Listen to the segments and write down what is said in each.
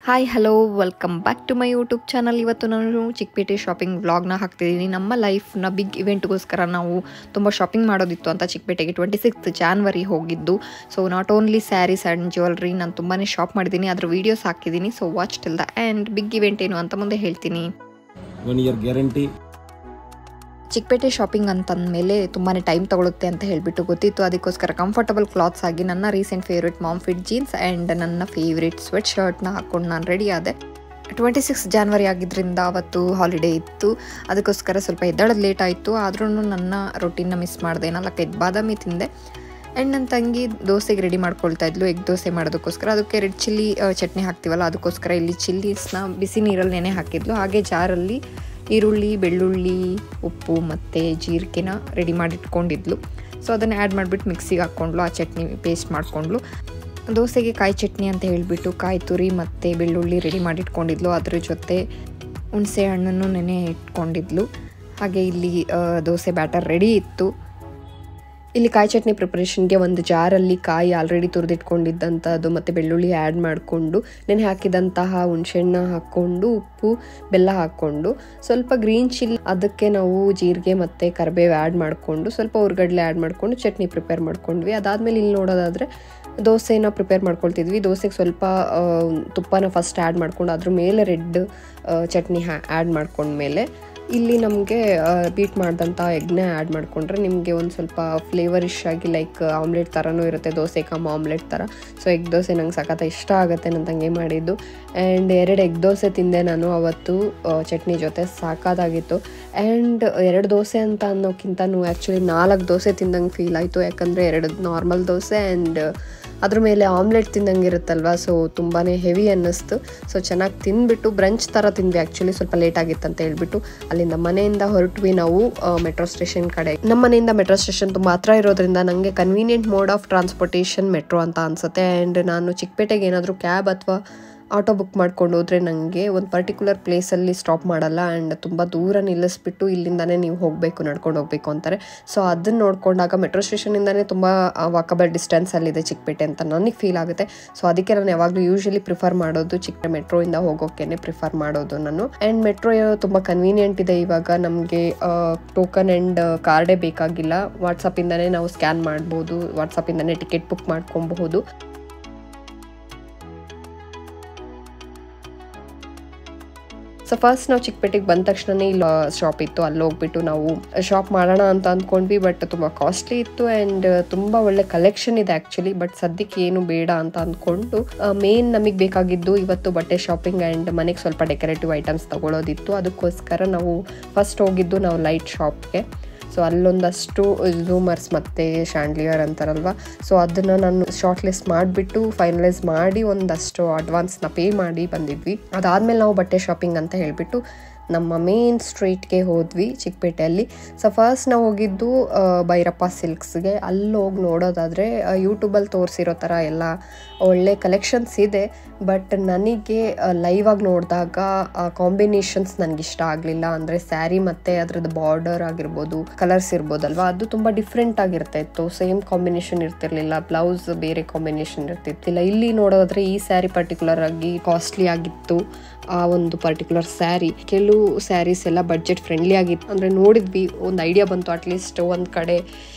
Hi hello welcome back to my YouTube channel. ಇವತ್ತು ನಾನು Chickpet shopping ವ್ಲಾಗ್ನ ಹಾಕ್ತಿದ್ದೀನಿ. ನಮ್ಮ ಲೈಫ್ನ ಬಿಗ್ ಇವೆಂಟ್ಗೋಸ್ಕರ ನಾವು ತುಂಬ ಶಾಪಿಂಗ್ ಮಾಡೋದಿತ್ತು ಅಂತ ಚಿಕ್ಕಪೇಟೆಗೆ 26 ಜಾನ್ವರಿ ಹೋಗಿದ್ದು. So not only saris and jewellery, ನಾನು ತುಂಬಾ ಶಾಪ್ ಮಾಡಿದ್ದೀನಿ, ಅದ್ರ ವೀಡಿಯೋಸ್ ಹಾಕಿದ್ದೀನಿ. So watch till the end. Big event ಏನು ಅಂತ ಮುಂದೆ ಹೇಳ್ತೀನಿ. 1 year ಗ್ಯಾರಂಟಿ. ಚಿಕ್ಕಪೇಟೆ ಶಾಪಿಂಗ್ ಅಂತಂದಮೇಲೆ ತುಂಬಾ ಟೈಮ್ ತೊಗೊಳುತ್ತೆ ಅಂತ ಹೇಳಿಬಿಟ್ಟು ಗೊತ್ತಿತ್ತು. ಅದಕ್ಕೋಸ್ಕರ ಕಂಫರ್ಟಬಲ್ ಕ್ಲಾತ್ಸ್ ಆಗಿ ನನ್ನ recent favourite mom fit jeans and ನನ್ನ ಫೇವ್ರೇಟ್ ಸ್ವೆಟ್ ಶರ್ಟ್ನ ಹಾಕ್ಕೊಂಡು ನಾನು ರೆಡಿ ಆದೆ. 26 ಜಾನ್ವರಿ ಆಗಿದ್ದರಿಂದ ಅವತ್ತು ಹಾಲಿಡೇ ಇತ್ತು, ಅದಕ್ಕೋಸ್ಕರ ಸ್ವಲ್ಪ ಎದ್ದೇಳೋದು ಲೇಟ್ ಆಯಿತು. ಆದ್ರೂ ನನ್ನ ರೊಟೀನ್ನ ಮಿಸ್ ಮಾಡಿದೆ. 4-5 ಬಾದಾಮಿ ತಿಂದೆ. ಆ್ಯಂಡ್ ನನ್ನ ತಂಗಿ ದೋಸೆಗೆ ರೆಡಿ ಮಾಡ್ಕೊಳ್ತಾ ಇದ್ಲು, ಎಗ್ ದೋಸೆ ಮಾಡೋದಕ್ಕೋಸ್ಕರ. ಅದಕ್ಕೆ ರೆಡ್ ಚಿಲ್ಲಿ ಚಟ್ನಿ ಹಾಕ್ತೀವಲ್ಲ, ಅದಕ್ಕೋಸ್ಕರ ಇಲ್ಲಿ ಚಿಲ್ಲೀಸ್ನ ಬಿಸಿ ನೀರಲ್ಲಿ ನೆನೆ ಹಾಕಿದ್ಲು. ಹಾಗೆ ಜಾರಲ್ಲಿ ಈರುಳ್ಳಿ, ಬೆಳ್ಳುಳ್ಳಿ, ಉಪ್ಪು ಮತ್ತು ಜೀರಿಗೆನ ರೆಡಿ ಮಾಡಿಟ್ಕೊಂಡಿದ್ಲು. ಸೊ ಅದನ್ನು ಆ್ಯಡ್ ಮಾಡಿಬಿಟ್ಟು ಮಿಕ್ಸಿಗೆ ಹಾಕ್ಕೊಂಡ್ಲು, ಆ ಚಟ್ನಿ ಪೇಸ್ಟ್ ಮಾಡಿಕೊಂಡ್ಲು. ದೋಸೆಗೆ ಕಾಯಿ ಚಟ್ನಿ ಅಂತ ಹೇಳಿಬಿಟ್ಟು ಕಾಯಿ ತುರಿ ಮತ್ತು ಬೆಳ್ಳುಳ್ಳಿ ರೆಡಿ ಮಾಡಿಟ್ಕೊಂಡಿದ್ಲು. ಅದ್ರ ಜೊತೆ ಹುಣಸೆ ಹಣ್ಣನ್ನು ನೆನೆ ಇಟ್ಕೊಂಡಿದ್ಲು. ಹಾಗೆ ಇಲ್ಲಿ ದೋಸೆ ಬ್ಯಾಟರ್ ರೆಡಿ ಇತ್ತು. ಇಲ್ಲಿ ಕಾಯಿ ಚಟ್ನಿ ಪ್ರಿಪ್ರೇಷನ್ಗೆ ಒಂದು ಜಾರಲ್ಲಿ ಕಾಯಿ ಆಲ್ರೆಡಿ ತುರಿದಿಟ್ಕೊಂಡಿದ್ದಂಥದ್ದು ಮತ್ತು ಬೆಳ್ಳುಳ್ಳಿ ಆ್ಯಡ್ ಮಾಡಿಕೊಂಡು ನೆನೆ ಹಾಕಿದಂತಹ ಹುಣಸೆಹಣ್ಣ ಹಾಕ್ಕೊಂಡು ಉಪ್ಪು ಬೆಲ್ಲ ಹಾಕ್ಕೊಂಡು ಸ್ವಲ್ಪ ಗ್ರೀನ್ ಚಿಲ್ಲಿ, ಅದಕ್ಕೆ ನಾವು ಜೀರಿಗೆ ಮತ್ತು ಕರಿಬೇವು ಆ್ಯಡ್ ಮಾಡಿಕೊಂಡು ಸ್ವಲ್ಪ ಹುರ್ಗಡ್ಲೆ ಆ್ಯಡ್ ಮಾಡಿಕೊಂಡು ಚಟ್ನಿ ಪ್ರಿಪೇರ್ ಮಾಡ್ಕೊಂಡ್ವಿ. ಅದಾದಮೇಲೆ ಇಲ್ಲಿ ನೋಡೋದಾದರೆ ದೋಸೆನ ಪ್ರಿಪೇರ್ ಮಾಡ್ಕೊಳ್ತಿದ್ವಿ. ದೋಸೆಗೆ ಸ್ವಲ್ಪ ತುಪ್ಪನ ಫಸ್ಟ್ ಆ್ಯಡ್ ಮಾಡ್ಕೊಂಡು ಅದ್ರ ಮೇಲೆ ರೆಡ್ ಚಟ್ನಿ ಆ್ಯಡ್ ಮಾಡ್ಕೊಂಡ್ಮೇಲೆ ಇಲ್ಲಿ ನಮಗೆ ಬೀಟ್ ಮಾಡಿದಂಥ ಎಗ್ನ ಆ್ಯಡ್ ಮಾಡಿಕೊಂಡ್ರೆ ನಿಮಗೆ ಒಂದು ಸ್ವಲ್ಪ ಫ್ಲೇವರಿಶ್ ಆಗಿ ಲೈಕ್ ಆಮ್ಲೆಟ್ ಥರನೂ ಇರುತ್ತೆ, ದೋಸೆ ಕಮ್ ಆಮ್ಲೆಟ್ ಥರ. ಸೊ ಎಗ್ ದೋಸೆ ನಂಗೆ ಸಖತ್ ಇಷ್ಟ ಆಗುತ್ತೆ, ನನ್ನ ತಂಗಿ ಮಾಡಿದ್ದು. ಆ್ಯಂಡ್ 2 ಎಗ್ ದೋಸೆ ತಿಂದೆ ನಾನು ಅವತ್ತು ಚಟ್ನಿ ಜೊತೆ, ಸಾಕಾಗಿತ್ತು. ಆ್ಯಂಡ್ 2 ದೋಸೆ ಅಂತ ಅನ್ನೋಕ್ಕಿಂತನೂ ಆ್ಯಕ್ಚುಲಿ 4 ದೋಸೆ ತಿಂದಂಗೆ ಫೀಲ್ ಆಯಿತು. ಯಾಕಂದರೆ 2 ನಾರ್ಮಲ್ ದೋಸೆ ಆ್ಯಂಡ್ ಅದ್ರ ಮೇಲೆ ಆಮ್ಲೆಟ್ ತಿಂದಂಗೆ ಇರುತ್ತಲ್ವ, ಸೊ ತುಂಬಾ ಹೆವಿ ಅನ್ನಿಸ್ತು. ಸೊ ಚೆನ್ನಾಗಿ ತಿಂದ್ಬಿಟ್ಟು ಬ್ರಂಚ್ ಥರ ತಿಂದ್ವಿ. ಆ್ಯಕ್ಚುಲಿ ಸ್ವಲ್ಪ ಲೇಟ್ ಆಗಿತ್ತು ಅಂತ ಹೇಳ್ಬಿಟ್ಟು ಅಲ್ಲಿಂದ ಮನೆಯಿಂದ ಹೊರಟ್ವಿ ನಾವು ಮೆಟ್ರೋ ಸ್ಟೇಷನ್ ಕಡೆ. ನಮ್ಮ ಮನೆಯಿಂದ ಮೆಟ್ರೋ ಸ್ಟೇಷನ್ ತುಂಬ ಹತ್ರ ಇರೋದ್ರಿಂದ ನನಗೆ convenient mode of transportation metro ಅಂತ ಅನಿಸುತ್ತೆ. ಆ್ಯಂಡ್ ನಾನು ಚಿಕ್ಕಪೇಟೆಗೆ ಏನಾದರೂ ಕ್ಯಾಬ್ ಅಥವಾ ಆಟೋ ಬುಕ್ ಮಾಡ್ಕೊಂಡು ಹೋದರೆ ನನಗೆ ಒಂದು ಪರ್ಟಿಕ್ಯುಲರ್ ಪ್ಲೇಸಲ್ಲಿ ಸ್ಟಾಪ್ ಮಾಡಲ್ಲ ಆ್ಯಂಡ್ ತುಂಬ ದೂರ ನಿಲ್ಲಿಸ್ಬಿಟ್ಟು ಇಲ್ಲಿಂದನೇ ನೀವು ಹೋಗಬೇಕು, ನಡ್ಕೊಂಡು ಹೋಗಬೇಕು ಅಂತಾರೆ. ಸೊ ಅದನ್ನು ನೋಡಿಕೊಂಡಾಗ ಮೆಟ್ರೋ ಸ್ಟೇಷನಿಂದನೇ ತುಂಬ ವಾಕಬಲ್ ಡಿಸ್ಟೆನ್ಸಲ್ಲಿದೆ ಚಿಕ್ಕಪೇಟೆ ಅಂತ ನನಗೆ ಫೀಲ್ ಆಗುತ್ತೆ. ಸೊ ಅದಕ್ಕೆ ನಾನು ಯಾವಾಗಲೂ ಯೂಶ್ವಲಿ ಪ್ರಿಫರ್ ಮಾಡೋದು ಚಿಕ್ಕ ಮೆಟ್ರೋಯಿಂದ ಹೋಗೋಕ್ಕೇ ಪ್ರಿಫರ್ ಮಾಡೋದು ನಾನು. ಆ್ಯಂಡ್ ಮೆಟ್ರೋ ತುಂಬ ಕನ್ವೀನಿಯೆಂಟ್ ಇದೆ. ಇವಾಗ ನಮಗೆ ಟೋಕನ್ ಆ್ಯಂಡ್ ಕಾರ್ಡೇ ಬೇಕಾಗಿಲ್ಲ, ವಾಟ್ಸಪ್ಪಿಂದನೇ ನಾವು ಸ್ಕ್ಯಾನ್ ಮಾಡ್ಬೋದು, ವಾಟ್ಸಪ್ಪಿಂದನೇ ಟಿಕೆಟ್ ಬುಕ್ ಮಾಡ್ಕೊಬಹುದು. ಸೊ ಫಸ್ಟ್ ನಾವು ಚಿಕ್ಕಪೇಟೆಗೆ ಬಂದ ತಕ್ಷಣನೇ ಇಲ್ಲಿ ಶಾಪ್ ಇತ್ತು, ಅಲ್ಲಿ ಹೋಗ್ಬಿಟ್ಟು ನಾವು ಶಾಪ್ ಮಾಡೋಣ ಅಂತ ಅಂದ್ಕೊಂಡ್ವಿ. ಬಟ್ ತುಂಬ ಕಾಸ್ಟ್ಲಿ ಇತ್ತು ಆ್ಯಂಡ್ ತುಂಬ ಒಳ್ಳೆ ಕಲೆಕ್ಷನ್ ಇದೆ ಆ್ಯಕ್ಚುಲಿ. ಬಟ್ ಸದ್ಯಕ್ಕೆ ಏನು ಬೇಡ ಅಂತ ಅಂದ್ಕೊಂಡು ಮೇನ್ ನಮಗೆ ಬೇಕಾಗಿದ್ದು ಇವತ್ತು ಬಟ್ಟೆ ಶಾಪಿಂಗ್ ಆ್ಯಂಡ್ ಮನೆಗೆ ಸ್ವಲ್ಪ ಡೆಕೋರೇಟಿವ್ ಐಟಮ್ಸ್ ತೊಗೊಳೋದಿತ್ತು. ಅದಕ್ಕೋಸ್ಕರ ನಾವು ಫಸ್ಟ್ ಹೋಗಿದ್ದು ನಾವು ಲೈಟ್ ಶಾಪ್ಗೆ. ಸೊ ಅಲ್ಲೊಂದಷ್ಟು ಝೂಮರ್ಸ್ ಮತ್ತು ಶಾಂಡ್ಲಿಯರ್ ಅಂತಾರಲ್ವ, ಸೊ ಅದನ್ನು ನಾನು ಶಾರ್ಟ್ ಲಿಸ್ಟ್ ಮಾಡಿಬಿಟ್ಟು ಫೈನಲೈಸ್ ಮಾಡಿ ಒಂದಷ್ಟು ಅಡ್ವಾನ್ಸ್ನ ಪೇ ಮಾಡಿ ಬಂದಿದ್ವಿ. ಅದಾದಮೇಲೆ ನಾವು ಬಟ್ಟೆ ಶಾಪಿಂಗ್ ಅಂತ ಹೇಳಿಬಿಟ್ಟು ನಮ್ಮ ಮೇನ್ ಸ್ಟ್ರೀಟ್ಗೆ ಹೋದ್ವಿ ಚಿಕ್ಕಪೇಟೆಯಲ್ಲಿ. ಸೊ ಫಸ್ಟ್ ನಾವು ಹೋಗಿದ್ದು ಭೈರಪ್ಪ ಸಿಲ್ಕ್ಸ್ಗೆ. ಅಲ್ಲಿ ಹೋಗಿ ನೋಡೋದಾದರೆ ಯೂಟ್ಯೂಬಲ್ಲಿ ತೋರಿಸಿರೋ ಥರ ಎಲ್ಲ ಒಳ್ಳೆ ಕಲೆಕ್ಷನ್ಸ್ ಇದೆ. ಬಟ್ ನನಗೆ ಲೈವ್ ಆಗಿ ನೋಡಿದಾಗ ಕಾಂಬಿನೇಷನ್ಸ್ ನನಗಿಷ್ಟ ಆಗಲಿಲ್ಲ. ಅಂದರೆ ಸ್ಯಾರಿ ಮತ್ತು ಅದ್ರದ್ದು ಬಾರ್ಡರ್ ಆಗಿರ್ಬೋದು, ಕಲರ್ಸ್ ಇರ್ಬೋದಲ್ವ, ಅದು ತುಂಬ ಡಿಫ್ರೆಂಟ್ ಆಗಿರ್ತಾ ಇತ್ತು. ಸೇಮ್ ಕಾಂಬಿನೇಷನ್ ಇರ್ತಿರ್ಲಿಲ್ಲ, ಬ್ಲೌಸ್ ಬೇರೆ ಕಾಂಬಿನೇಷನ್ ಇರ್ತಿರ್ತಿಲ್ಲ. ಇಲ್ಲಿ ನೋಡೋದಾದರೆ ಈ ಸ್ಯಾರಿ ಪರ್ಟಿಕ್ಯುಲರ್ ಆಗಿ ಕಾಸ್ಟ್ಲಿ ಆಗಿತ್ತು. ಆ ಒಂದು ಪರ್ಟಿಕ್ಯುಲರ್ ಸ್ಯಾರಿ, ಕೆಲವು ಸ್ಯಾರೀಸ್ ಎಲ್ಲ ಬಡ್ಜೆಟ್ ಫ್ರೆಂಡ್ಲಿ ಆಗಿತ್ತು. ಅಂದರೆ ನೋಡಿದ್ವಿ, ಒಂದು ಐಡಿಯಾ ಬಂತು. ಅಟ್ಲೀಸ್ಟ್ ಒಂದು ಕಡೆ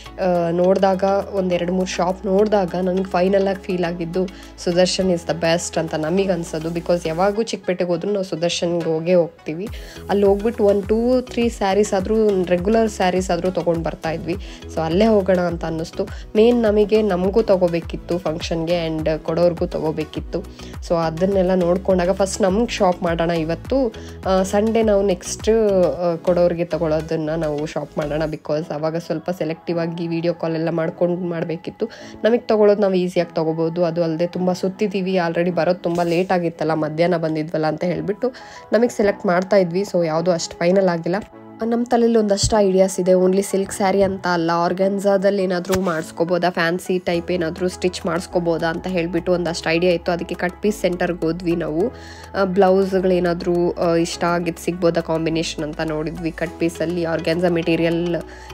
ನೋಡಿದಾಗ 1-2-3 ಶಾಪ್ ನೋಡಿದಾಗ ನನಗೆ ಫೈನಲ್ ಆಗಿ ಫೀಲ್ ಆಗಿದ್ದು ಸುದರ್ಶನ್ ಇಸ್ ದ ಬೆಸ್ಟ್ ಅಂತ ನಮಗೆ ಅನ್ಸೋದು. ಬಿಕಾಸ್ ಯಾವಾಗೂ ಚಿಕ್ಕಪೇಟೆಗೆ ಹೋದ್ರೂ ನಾವು ಸುದರ್ಶನ್ಗೆ ಹೋಗ್ತೀವಿ. ಅಲ್ಲಿ ಹೋಗ್ಬಿಟ್ಟು 1-2-3 ಸ್ಯಾರೀಸ್ ಆದರೂ, ರೆಗ್ಯುಲರ್ ಸ್ಯಾರೀಸ್ ಆದರೂ ತೊಗೊಂಡು ಬರ್ತಾಯಿದ್ವಿ. ಸೊ ಅಲ್ಲೇ ಹೋಗೋಣ ಅಂತ ಅನ್ನಿಸ್ತು. ಮೇನ್ ನಮಗೂ ತೊಗೋಬೇಕಿತ್ತು ಫಂಕ್ಷನ್ಗೆ ಆ್ಯಂಡ್ ಕೊಡೋರ್ಗೂ ತೊಗೋಬೇಕಿತ್ತು. ಸೊ ಅದನ್ನೆಲ್ಲ ನೋಡ್ಕೊಂಡಾಗ ಫಸ್ಟ್ ನಮ್ಗೆ ಶಾಪ್ ಮಾಡೋಣ ಇವತ್ತು, ಸಂಡೇ ನಾವು ನೆಕ್ಸ್ಟ್ ಕೊಡೋರಿಗೆ ತೊಗೊಳೋದನ್ನು ನಾವು ಶಾಪ್ ಮಾಡೋಣ. ಬಿಕಾಸ್ ಆವಾಗ ಸ್ವಲ್ಪ ಸೆಲೆಕ್ಟಿವ್ ಆಗಿ ವಿಡಿಯೋ ಕಾಲ್ ಎಲ್ಲ ಮಾಡ್ಕೊಂಡು ಮಾಡಬೇಕಿತ್ತು. ನಮಗೆ ತೊಗೊಳೋದು ನಾವು ಈಸಿಯಾಗಿ ತೊಗೋಬೋದು. ಅದು ಅಲ್ಲದೆ ತುಂಬ ಸುತ್ತಿದ್ದೀವಿ, ಆಲ್ರೆಡಿ ಬರೋದು ತುಂಬ ಲೇಟ್ ಆಗಿತ್ತಲ್ಲ, ಮಧ್ಯಾಹ್ನ ಬಂದಿದ್ವಲ್ಲ ಅಂತ ಹೇಳಿಬಿಟ್ಟು ನಮಗೆ ಸೆಲೆಕ್ಟ್ ಮಾಡ್ತಾ ಇದ್ವಿ. ಸೊ ಯಾವುದೂ ಅಷ್ಟು ಫೈನಲ್ ಆಗಿಲ್ಲ. ನಮ್ಮ ತಲೆಯಲ್ಲಿ ಒಂದಷ್ಟು ಐಡಿಯಾಸ್ ಇದೆ. ಓನ್ಲಿ ಸಿಲ್ಕ್ ಸ್ಯಾರಿ ಅಂತ ಅಲ್ಲ, ಆರ್ಗನ್ಸಾದಲ್ಲಿ ಏನಾದರೂ ಮಾಡಿಸ್ಕೋಬೋದಾ, ಫ್ಯಾನ್ಸಿ ಟೈಪ್ ಏನಾದರೂ ಸ್ಟಿಚ್ ಮಾಡಿಸ್ಕೋಬೋದಾ ಅಂತ ಹೇಳಿಬಿಟ್ಟು ಒಂದಷ್ಟು ಐಡಿಯಾ ಇತ್ತು. ಅದಕ್ಕೆ ಕಟ್ ಪೀಸ್ ಸೆಂಟರ್ಗೆ ಹೋದ್ವಿ ನಾವು. ಬ್ಲೌಸ್ಗಳೇನಾದರೂ ಇಷ್ಟ ಆಗಿದ್ದು ಸಿಗ್ಬೋದಾ ಕಾಂಬಿನೇಷನ್ ಅಂತ ನೋಡಿದ್ವಿ. ಕಟ್ ಪೀಸಲ್ಲಿ ಆರ್ಗ್ಯಾನ್ಸಾ ಮೆಟೀರಿಯಲ್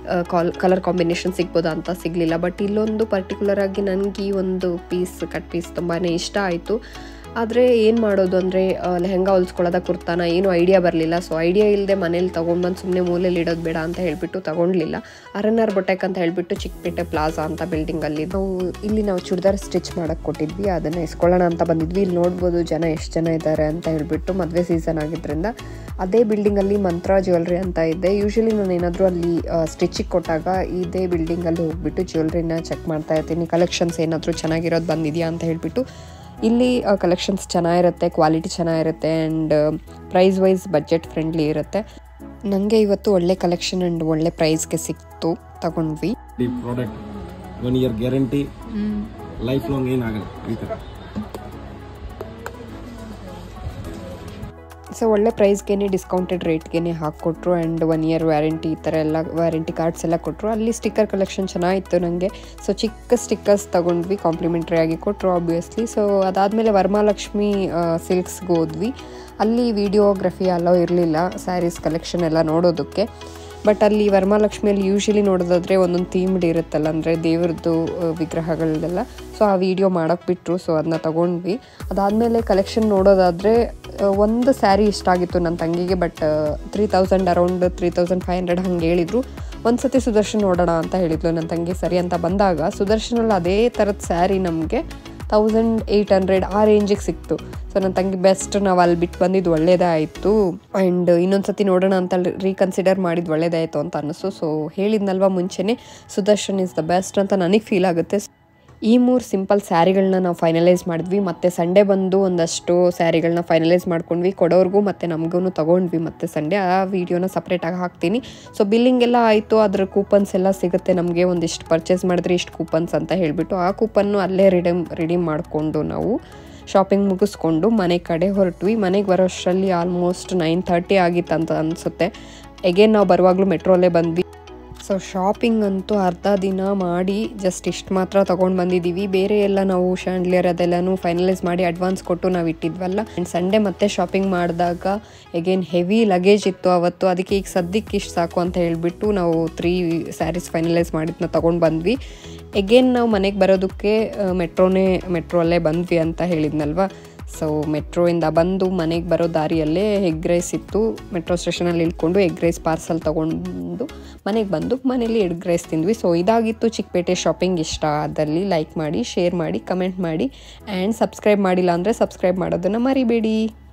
ಕಲರ್ ಕಾಂಬಿನೇಷನ್ ಸಿಗ್ಬೋದಾ ಅಂತ ಸಿಗಲಿಲ್ಲ. ಬಟ್ ಇಲ್ಲೊಂದು ಪರ್ಟಿಕ್ಯುಲರ್ ಆಗಿ ನನಗೆ ಈ ಒಂದು ಕಟ್ ಪೀಸ್ ತುಂಬಾ ಇಷ್ಟ ಆಯಿತು. ಆದರೆ ಏನು ಮಾಡೋದು ಅಂದರೆ ಲೆಹಂಗಾ ಹೊಲ್ಸ್ಕೊಳ್ಳೋದ ಕುರ್ತಾನ ಏನೂ ಐಡಿಯಾ ಬರಲಿಲ್ಲ. ಸೊ ಐಡಿಯಾ ಇಲ್ಲದೆ ಮನೇಲಿ ತೊಗೊಂಡ್ಬಂದು ಸುಮ್ಮನೆ ಮೂಲೆಯಲ್ಲಿ ಇಡೋದು ಬೇಡ ಅಂತ ಹೇಳಿಬಿಟ್ಟು ತೊಗೊಂಡ್ಲಿಲ್ಲ. RNR ಬೊಟೆಕ್ ಅಂತ ಹೇಳಿಬಿಟ್ಟು ಚಿಕ್ಕಪೇಟೆ ಪ್ಲಾಜಾ ಅಂತ ಬಿಲ್ಡಿಂಗಲ್ಲಿ ನಾವು ಚೂಡಿದಾರ್ ಸ್ಟಿಚ್ ಮಾಡೋಕ್ಕೆ ಕೊಟ್ಟಿದ್ವಿ. ಅದನ್ನು ಇಸ್ಕೊಳ್ಳೋಣ ಅಂತ ಬಂದಿದ್ವಿ. ಇಲ್ಲಿ ನೋಡ್ಬೋದು ಜನ ಎಷ್ಟು ಜನ ಇದ್ದಾರೆ ಅಂತ ಹೇಳಿಬಿಟ್ಟು, ಮದುವೆ ಸೀಸನ್ ಆಗಿದ್ದರಿಂದ. ಅದೇ ಬಿಲ್ಡಿಂಗಲ್ಲಿ ಮಂತ್ರ ಜ್ಯುವೆಲ್ರಿ ಅಂತ ಇದೆ. ಯೂಶ್ವಲಿ ನಾನು ಏನಾದರೂ ಅಲ್ಲಿ ಸ್ಟಿಚಿಗೆ ಕೊಟ್ಟಾಗ ಇದೇ ಬಿಲ್ಡಿಂಗಲ್ಲಿ ಹೋಗ್ಬಿಟ್ಟು ಜ್ಯುವೆಲ್ರಿನ ಚೆಕ್ ಮಾಡ್ತಾ ಇರ್ತೀನಿ, ಕಲೆಕ್ಷನ್ಸ್ ಏನಾದರೂ ಚೆನ್ನಾಗಿರೋದು ಬಂದಿದೆಯಾ ಅಂತ ಹೇಳಿಬಿಟ್ಟು. ಇಲ್ಲಿ ಕಲೆಕ್ಷನ್ಸ್ ಚೆನ್ನಾಗಿರುತ್ತೆ, ಕ್ವಾಲಿಟಿ ಚೆನ್ನಾಗಿರುತ್ತೆ and price wise budget friendly ಇರುತ್ತೆ. ನನಗೆ ಇವತ್ತು ಒಳ್ಳೆ ಕಲೆಕ್ಷನ್ ಆ್ಯಂಡ್ ಒಳ್ಳೆ ಪ್ರೈಸ್ಗೆ ಸಿಕ್ತು, ತಗೊಂಡ್ವಿ. ಈ product 1 year guarantee, life long ಏನಾಗಲ್ಲ ಈ ಥರ. ಸೊ ಒಳ್ಳೆ ಪ್ರೈಸ್ಗೆ ಡಿಸ್ಕೌಂಟೆಡ್ ರೇಟ್ಗೆ ಹಾಕ್ಕೊಟ್ರು ಆ್ಯಂಡ್ 1 year ವ್ಯಾರಂಟಿ ಈ ಥರ ಎಲ್ಲ ವ್ಯಾರಂಟಿ ಕಾರ್ಡ್ಸ್ ಎಲ್ಲ ಕೊಟ್ಟರು. ಅಲ್ಲಿ ಸ್ಟಿಕ್ಕರ್ ಕಲೆಕ್ಷನ್ ಚೆನ್ನಾಗಿತ್ತು ನನಗೆ. ಸೊ ಚಿಕ್ಕ ಸ್ಟಿಕ್ಕರ್ಸ್ ತೊಗೊಂಡ್ವಿ, ಕಾಂಪ್ಲಿಮೆಂಟ್ರಿ ಆಗಿ ಕೊಟ್ಟರು ಆಬ್ವಿಯಸ್ಲಿ. ಸೊ ಅದಾದಮೇಲೆ ವರಮಹಾಲಕ್ಷ್ಮಿ ಸಿಲ್ಕ್ಸ್ಗೆ ಹೋದ್ವಿ. ಅಲ್ಲಿ ವಿಡಿಯೋಗ್ರಫಿ ಅಲೋ ಇರಲಿಲ್ಲ ಸ್ಯಾರೀಸ್ ಕಲೆಕ್ಷನ್ ಎಲ್ಲ ನೋಡೋದಕ್ಕೆ. ಬಟ್ ಅಲ್ಲಿ ವರಮಹಾಲಕ್ಷ್ಮಿಯಲ್ಲಿ ಯೂಶ್ವಲಿ ನೋಡೋದಾದರೆ ಒಂದೊಂದು ಥೀಮ್ಡ್ ಇರುತ್ತಲ್ಲ, ಅಂದರೆ ದೇವ್ರದ್ದು ವಿಗ್ರಹಗಳದೆಲ್ಲ. ಸೊ ಆ ವಿಡಿಯೋ ಮಾಡೋಕ್ಕೆ ಬಿಟ್ಟರು. ಸೊ ಅದನ್ನ ತೊಗೊಂಡ್ವಿ. ಅದಾದಮೇಲೆ ಕಲೆಕ್ಷನ್ ನೋಡೋದಾದರೆ ಒಂದು ಸ್ಯಾರಿ ಇಷ್ಟ ಆಗಿತ್ತು ನನ್ನ ತಂಗಿಗೆ. ಬಟ್ 3000 ಅರೌಂಡ್ 3500 ಹಂಗೆ ಹೇಳಿದರು. ಒಂದು ಸತಿ ಸುದರ್ಶನ್ ನೋಡೋಣ ಅಂತ ಹೇಳಿದ್ಲು ನನ್ನ ತಂಗಿ. ಸರಿ ಅಂತ ಬಂದಾಗ ಸುದರ್ಶನಲ್ಲಿ ಅದೇ ಥರದ ಸ್ಯಾರಿ ನಮಗೆ 1800 ಆ ರೇಂಜಿಗೆ ಸಿಕ್ತು. ಸೊ ನನ್ನ ತಂಗಿ ಬೆಸ್ಟ್, ನಾವು ಅಲ್ಲಿ ಬಿಟ್ಟು ಬಂದಿದ್ದು ಒಳ್ಳೇದೇ ಆಯಿತು ಆ್ಯಂಡ್ ಇನ್ನೊಂದು ಸತಿ ನೋಡೋಣ ಅಂತ ರೀಕನ್ಸಿಡರ್ ಮಾಡಿದ್ದು ಒಳ್ಳೇದಾಯಿತು ಅಂತ ಅನ್ನಿಸ್ತು. ಸೊ ಹೇಳಿದ್ನಲ್ವ ಮುಂಚೆನೇ, ಸುದರ್ಶನ್ ಇಸ್ ದ ಬೆಸ್ಟ್ ಅಂತ ನನಗೆ ಫೀಲ್ ಆಗುತ್ತೆ. ಈ 3 ಸಿಂಪಲ್ ಸ್ಯಾರಿಗಳನ್ನ ನಾವು ಫೈನಲೈಸ್ ಮಾಡಿದ್ವಿ. ಮತ್ತು ಸಂಡೇ ಬಂದು ಒಂದಷ್ಟು ಸ್ಯಾರಿಗಳನ್ನ ಫೈನಲೈಸ್ ಮಾಡ್ಕೊಂಡ್ವಿ, ಕೊಡೋರ್ಗೂ ಮತ್ತು ನಮಗೂ ತೊಗೊಂಡ್ವಿ. ಮತ್ತು ಸಂಡೇ ಆ ವಿಡಿಯೋನ ಸಪ್ರೇಟಾಗಿ ಹಾಕ್ತೀನಿ. ಸೊ ಬಿಲ್ಲಿಂಗ್ ಎಲ್ಲ ಆಯಿತು, ಅದರ ಕೂಪನ್ಸ್ ಎಲ್ಲ ಸಿಗುತ್ತೆ ನಮಗೆ. ಒಂದಿಷ್ಟು ಪರ್ಚೇಸ್ ಮಾಡಿದ್ರೆ ಇಷ್ಟು ಕೂಪನ್ಸ್ ಅಂತ ಹೇಳಿಬಿಟ್ಟು ಆ ಕೂಪನ್ನು ಅಲ್ಲೇ ರಿಡೀಮ್ ಮಾಡಿಕೊಂಡು ನಾವು ಶಾಪಿಂಗ್ ಮುಗಿಸ್ಕೊಂಡು ಮನೆ ಕಡೆ ಹೊರಟ್ವಿ. ಮನೆಗೆ ಬರೋಷ್ಟರಲ್ಲಿ ಆಲ್ಮೋಸ್ಟ್ 9:30 ಆಗಿತ್ತು ಅಂತ ಅನಿಸುತ್ತೆ. ಎಗೇನ್ ನಾವು ಬರುವಾಗಲೂ ಮೆಟ್ರೋಲ್ಲೇ ಬಂದ್ವಿ. ಸೊ ಶಾಪಿಂಗ್ ಅಂತೂ ಅರ್ಧ ದಿನ ಮಾಡಿ ಜಸ್ಟ್ ಇಷ್ಟು ಮಾತ್ರ ತೊಗೊಂಡು ಬಂದಿದ್ದೀವಿ. ಬೇರೆ ಎಲ್ಲ ನಾವು ಶ್ಯಾಂಡ್ಲಿಯರ್ ಅದೆಲ್ಲನೂ ಫೈನಲೈಸ್ ಮಾಡಿ ಅಡ್ವಾನ್ಸ್ ಕೊಟ್ಟು ನಾವು ಇಟ್ಟಿದ್ವಲ್ಲ. ಆ್ಯಂಡ್ ಸಂಡೇ ಮತ್ತೆ ಶಾಪಿಂಗ್ ಮಾಡಿದಾಗ ಎಗೇನ್ ಹೆವಿ ಲಗೇಜ್ ಇತ್ತು ಅವತ್ತು. ಅದಕ್ಕೆ ಈಗ ಸದ್ಯಕ್ಕೆ ಇಷ್ಟು ಸಾಕು ಅಂತ ಹೇಳಿಬಿಟ್ಟು ನಾವು 3 ಸ್ಯಾರೀಸ್ ಫೈನಲೈಸ್ ಮಾಡಿದ್ನ ತೊಗೊಂಡು ಬಂದ್ವಿ. ಎಗೇನ್ ನಾವು ಮನೆಗೆ ಬರೋದಕ್ಕೆ ಮೆಟ್ರೋಲ್ಲೇ ಬಂದ್ವಿ ಅಂತ ಹೇಳಿದ್ನಲ್ವ. ಸೊ ಮೆಟ್ರೋಯಿಂದ ಬಂದು ಮನೆಗೆ ಬರೋ ದಾರಿಯಲ್ಲೇ ಎಗ್ ರೈಸ್ ಇತ್ತು. ಮೆಟ್ರೋ ಸ್ಟೇಷನಲ್ಲಿ ಇಳ್ಕೊಂಡು ಎಗ್ ರೈಸ್ ಪಾರ್ಸಲ್ ತೊಗೊಂಡು ಮನೆಗೆ ಬಂದು ಮನೇಲಿ ಎಗ್ ರೈಸ್ ತಿಂದ್ವಿ. ಸೊ ಇದಾಗಿತ್ತು ಚಿಕ್ಕಪೇಟೆ ಶಾಪಿಂಗ್. ಇಷ್ಟ ಆದಲ್ಲಿ ಲೈಕ್ ಮಾಡಿ, ಶೇರ್ ಮಾಡಿ, ಕಮೆಂಟ್ ಮಾಡಿ ಆ್ಯಂಡ್ ಸಬ್ಸ್ಕ್ರೈಬ್ ಮಾಡಿಲ್ಲ ಅಂದರೆ ಸಬ್ಸ್ಕ್ರೈಬ್ ಮಾಡೋದನ್ನು ಮರಿಬೇಡಿ.